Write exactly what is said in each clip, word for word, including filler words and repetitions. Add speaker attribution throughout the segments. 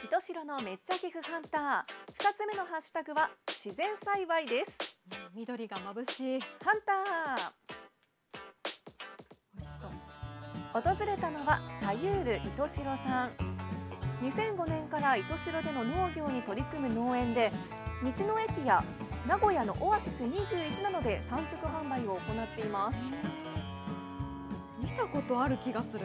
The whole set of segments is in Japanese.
Speaker 1: 糸代のめっちゃ寄付ハンター、ふたつめのハッシュタグは自然栽培です。
Speaker 2: 緑が眩しい
Speaker 1: ハンター。
Speaker 2: 美味しそう。
Speaker 1: 訪れたのはサユール糸代さん。にせんごねんから糸代での農業に取り組む農園で、道の駅や名古屋のオアシスにじゅういちなどで産直販売を行っています。
Speaker 2: 見たことある気がする。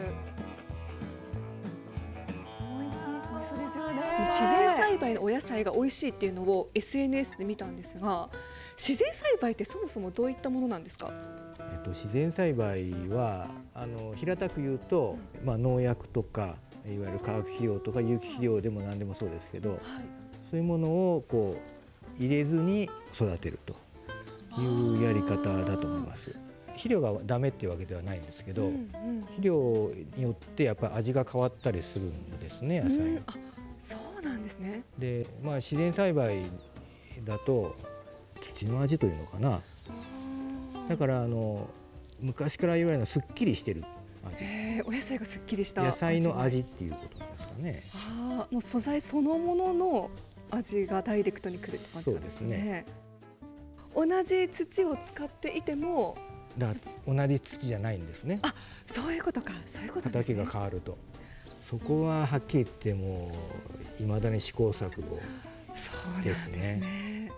Speaker 2: 美味しそうですよね。
Speaker 3: 自然栽培のお野菜が美味しいっていうのを エスエヌエス で見たんですが、自然栽培ってそもそもどういったものなんですか？
Speaker 4: えっと、自然栽培はあの平たく言うと、まあ、農薬とかいわゆる化学肥料とか有機肥料でも何でもそうですけど、はい、そういうものをこう入れずに育てるというやり方だと思います。肥料がダメっていうわけではないんですけど、うんうん、肥料によってやっぱり味が変わったりするんですね、野菜、うん、
Speaker 3: あ、そうなんですね。
Speaker 4: で、まあ、自然栽培だと土の味というのかな、だからあの昔から言われるのはすっきりしてる味、
Speaker 3: えー、お野菜がすっきりした
Speaker 4: 野菜の味っていうことなんですかね。
Speaker 3: あ、もう素材そのものの味がダイレクトにくるって感じなんですね。そうですね。同じ土を使っていても
Speaker 4: だ同じ土じゃないんですね。
Speaker 3: あ、そういうことか。そういうことですね。
Speaker 4: 畑が変わると、そこははっきり言ってもいまだに試行錯誤ですね。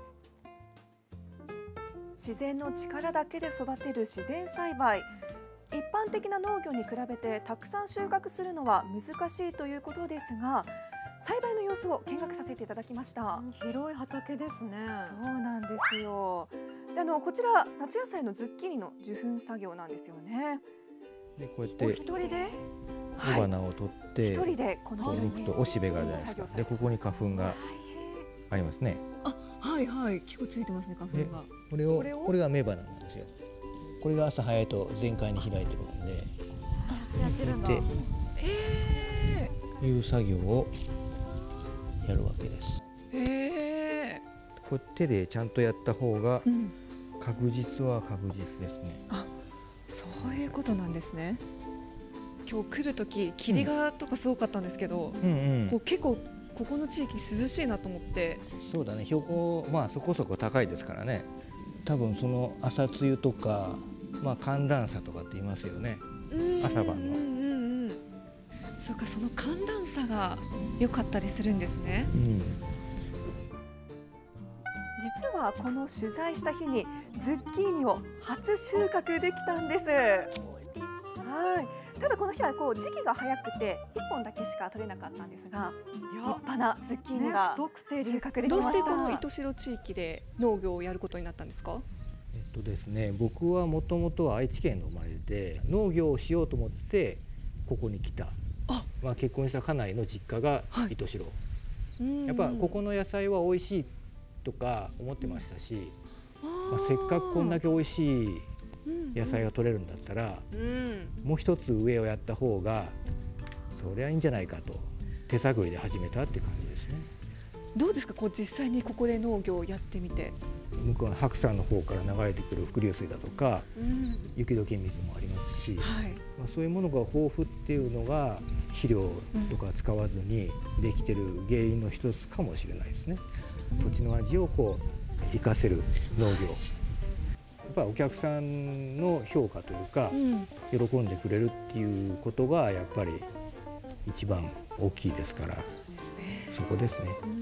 Speaker 1: 自然の力だけで育てる自然栽培、一般的な農業に比べてたくさん収穫するのは難しいということですが、栽培の様子を見学させていただきました。
Speaker 2: 広い畑ですね。
Speaker 1: そうなんですよ。で、あのこちら夏野菜のズッキーニの受粉作業なんですよね。
Speaker 4: で、こうやって
Speaker 1: 一人で
Speaker 4: 雄花を取って、一
Speaker 1: 人でこの
Speaker 4: 抜くとおしべがあるじゃないですか。で、ここに花粉がありますね。
Speaker 3: あ、はいはい、結構ついてますね、花粉が。
Speaker 4: これをこれが雌花なんですよ。これが朝早いと全開に開いてくるんで、
Speaker 2: やってるんだ。
Speaker 4: へえ。いう作業をやるわけです。
Speaker 3: へえ。
Speaker 4: これ手でちゃんとやった方が確実は確実ですね。
Speaker 3: うん、あ、そういうことなんですね。今日来る時霧がとかすごかったんですけど、うんうんうん、こう結構ここの地域涼しいなと思って。そうだね、
Speaker 4: 標高まあそこそこ高いですからね。多分その朝露とか、まあ寒暖差とかって言いますよね。朝晩の。うんうん、
Speaker 3: そうか、その寒暖差が良かったりするんですね。うん、
Speaker 1: 実はこの取材した日にズッキーニを初収穫できたんです。はい。ただこの日はこう時期が早くていっぽんだけしか取れなかったんですが、立派なズッキーニが収穫できました。
Speaker 3: どうしてこの糸代地域で農業をやることになったんですか？
Speaker 4: えっとですね、僕はもともとは愛知県の生まれで、農業をしようと思ってここに来た。あ、まあ、結婚した家内の実家が糸代、はい、やっぱここの野菜は美味しいとか思ってましたし、まあ、せっかくこんだけ美味しい野菜が取れるんだったら、うん、もう一つ上をやった方がそりゃいいんじゃないかと手探りで始めたって感じですね。
Speaker 3: どうですか、こう実際にここで農業をやってみて。
Speaker 4: 向こうの白山の方から流れてくる伏流水だとか、うん、雪解け水もありますし、はい、まあ、そういうものが豊富っていうのが肥料とか使わずにできてる原因の一つかもしれないですね。うん、土地の味をこう生かせる農業、やっぱお客さんの評価というか、うん、喜んでくれるっていうことがやっぱり一番大きいですから、そこですね。うん、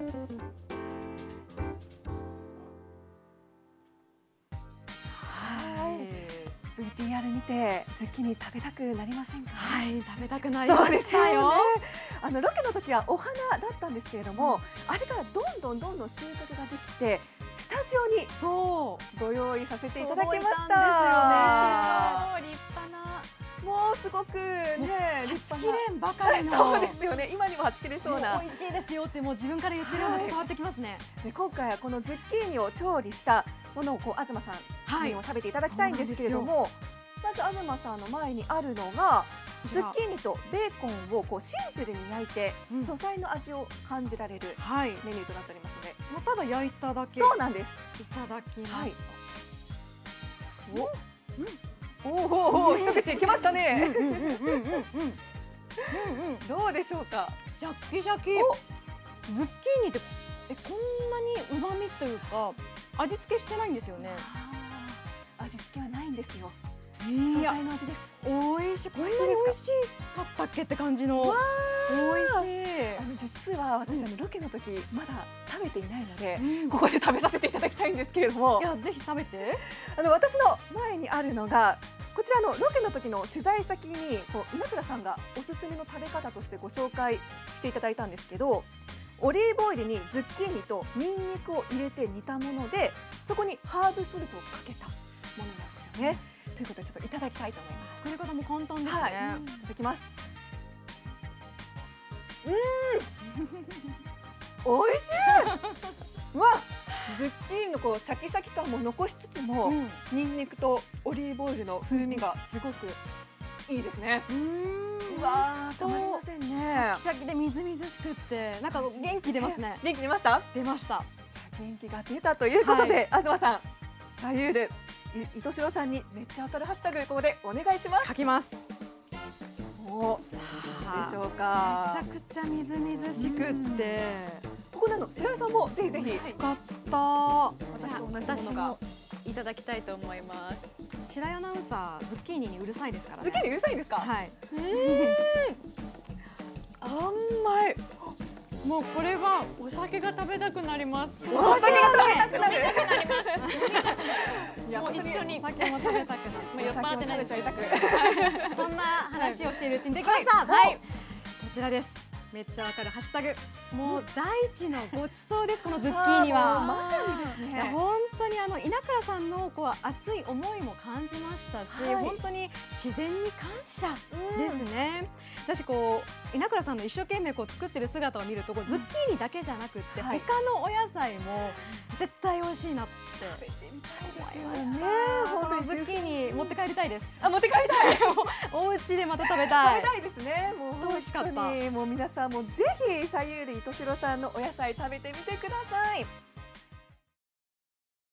Speaker 1: ブイティーアール 見てズッキーニ食べたくなりませんか？
Speaker 2: はい、食べたくなりましたよ。
Speaker 1: あのロケの時はお花だったんですけれども、あれからどんどんどんどん収穫ができてスタジオにそうご用意させていただきました。
Speaker 2: ですよね。立派な。
Speaker 1: もうすごくね、
Speaker 2: はちきれんばかりの。
Speaker 1: そうですよね。今にもはち切れそうな。
Speaker 2: 美味しいですよってもう自分から言ってるのが伝わってきますね。
Speaker 1: で、今回はこのズッキーニを調理したものをこう東さんにも食べていただきたいんですけれども、まず東さんの前にあるのがズッキーニとベーコンをこうシンプルに焼いて、うん、素材の味を感じられるメニューとなっておりますので、
Speaker 2: もうただ焼いただけ。
Speaker 1: そうなんです。
Speaker 2: いただきます。はい、
Speaker 1: お、うん、おおおお、一口いきましたね。
Speaker 2: うんうんうんうんうん。ど
Speaker 1: どうでしょうか。
Speaker 2: シャッキシャキ。ズッキーニってえこんなに旨味というか味付けしてないんですよね。
Speaker 1: 味付けはないんですよ。
Speaker 2: いや
Speaker 1: 素材の味です。
Speaker 2: 美味しい。こんなに美味しかったっけって感じの。美味しい。
Speaker 1: あの実は私あのロケの時まだ食べていないので、
Speaker 2: うん、
Speaker 1: ここで食べさせていただきたいんですけれども。
Speaker 2: いやぜひ食べて。
Speaker 1: あの私の前にあるのがこちらのロケの時の取材先にこう稲倉さんがおすすめの食べ方としてご紹介していただいたんですけど、オリーブオイルにズッキーニとニンニクを入れて煮たもので、そこにハーブソルトをかけたものなんですよね。ということでちょっといただきたいと思います。
Speaker 2: 作り方も簡単ですね。
Speaker 1: はい、いただきます。うん、美味しい。うわ、ズッキーニのこうシャキシャキ感も残しつつも、うん、ニンニクとオリーブオイルの風味がすごくいいですね。うん、うわー、たまりませんね。シ
Speaker 2: ャキシャキでみずみずしくってなんか元気出ますね。
Speaker 1: 元気出ました？
Speaker 2: 出ました。
Speaker 1: 元気が出たということで、はい、東さん、サユール伊藤代さんにめっちゃわかるハッシュタグここでお願いします。
Speaker 2: 書きます。
Speaker 1: お、どうでしょうか。
Speaker 2: めちゃくちゃみずみずしくって、
Speaker 1: ここなの白井さんもぜひぜひ。
Speaker 2: 美味しかった。
Speaker 1: 私と同じものが
Speaker 3: いただきたいと思います。
Speaker 2: 白井アナウンサーズッキーニにうるさいですからね。
Speaker 1: ズッキーニうるさいんですか。
Speaker 2: はい。
Speaker 1: うん。甘い。
Speaker 2: もうこれはお酒が食べたくなります。
Speaker 1: お酒が食べたくなる。
Speaker 3: いやもう一緒に
Speaker 2: お酒も食べたくなる。
Speaker 3: もう酔っ払って食べちゃいたく。
Speaker 2: そんな話をしているうちにできました。はい。こちらです。めっちゃわかるハッシュタグ。もう大地のごちそうです。このズッキーニは。
Speaker 1: まさにですね。
Speaker 2: 本当にあの稲倉さんのこう熱い思いも感じましたし、はい、本当に自然に感謝ですね。だしこう稲倉さんの一生懸命こう作ってる姿を見るとこうズッキーニだけじゃなくって、はい、他のお野菜も絶対美味しいなって思いました。本当にズッキーニ持って帰りたいです。
Speaker 1: あ、持って帰りたい。
Speaker 2: お家でまた食べたい。
Speaker 1: 食べたいですね。もう
Speaker 2: 美味しかった。
Speaker 1: もう皆さんもぜひサユール伊藤代さんのお野菜食べてみてください。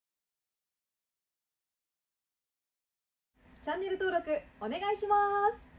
Speaker 1: チャンネル登録お願いします。